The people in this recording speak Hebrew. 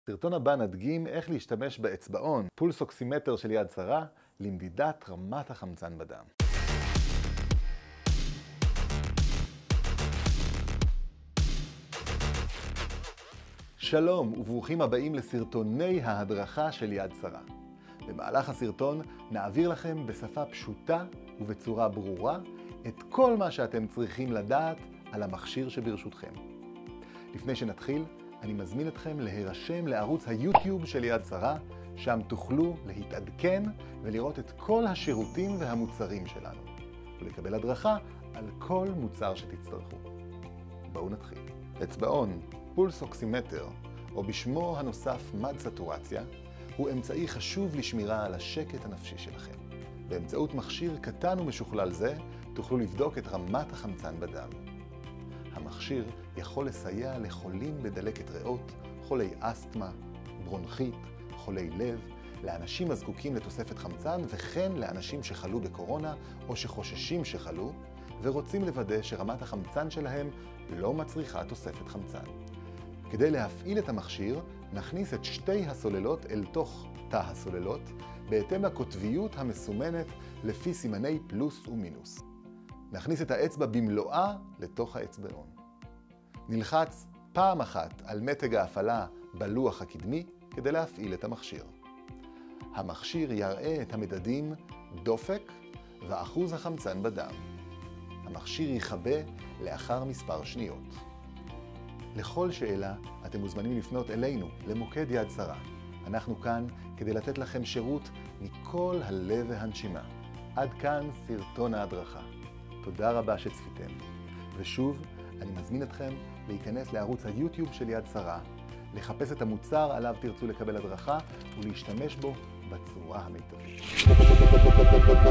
בסרטון הבא נדגים איך להשתמש באצבעון, פולס אוקסימטר של יד שרה, למדידת רמת החמצן בדם. שלום וברוכים הבאים לסרטוני ההדרכה של יד שרה. במהלך הסרטון נעביר לכם בשפה פשוטה ובצורה ברורה את כל מה שאתם צריכים לדעת על המכשיר שברשותכם. לפני שנתחיל, אני מזמין אתכם להירשם לערוץ היוטיוב של יד שרה, שם תוכלו להתעדכן ולראות את כל השירותים והמוצרים שלנו, ולקבל הדרכה על כל מוצר שתצטרכו. בואו נתחיל. אצבעון, פולס אוקסימטר, או בשמו הנוסף מד סטורציה, הוא אמצעי חשוב לשמירה על השקט הנפשי שלכם. באמצעות מכשיר קטן ומשוכלל זה, תוכלו לבדוק את רמת החמצן בדם. המכשיר יכול לסייע לחולים בדלקת ריאות, חולי אסתמה, ברונכית, חולי לב, לאנשים הזקוקים לתוספת חמצן וכן לאנשים שחלו בקורונה או שחוששים שחלו ורוצים לוודא שרמת החמצן שלהם לא מצריכה תוספת חמצן. כדי להפעיל את המכשיר, נכניס את שתי הסוללות אל תוך תא הסוללות, בהתאם לקוטביות המסומנת לפי סימני פלוס ומינוס. נכניס את האצבע במלואה לתוך האצבעון. נלחץ פעם אחת על מתג ההפעלה בלוח הקדמי כדי להפעיל את המכשיר. המכשיר יראה את המדדים דופק ואחוז החמצן בדם. המכשיר יכבה לאחר מספר שניות. לכל שאלה אתם מוזמנים לפנות אלינו, למוקד יד שרה. אנחנו כאן כדי לתת לכם שירות מכל הלב והנשימה. עד כאן סרטון ההדרכה. תודה רבה שצפיתם. ושוב, אני מזמין אתכם להיכנס לערוץ היוטיוב של יד שרה, לחפש את המוצר עליו תרצו לקבל הדרכה ולהשתמש בו בצורה המיטבית.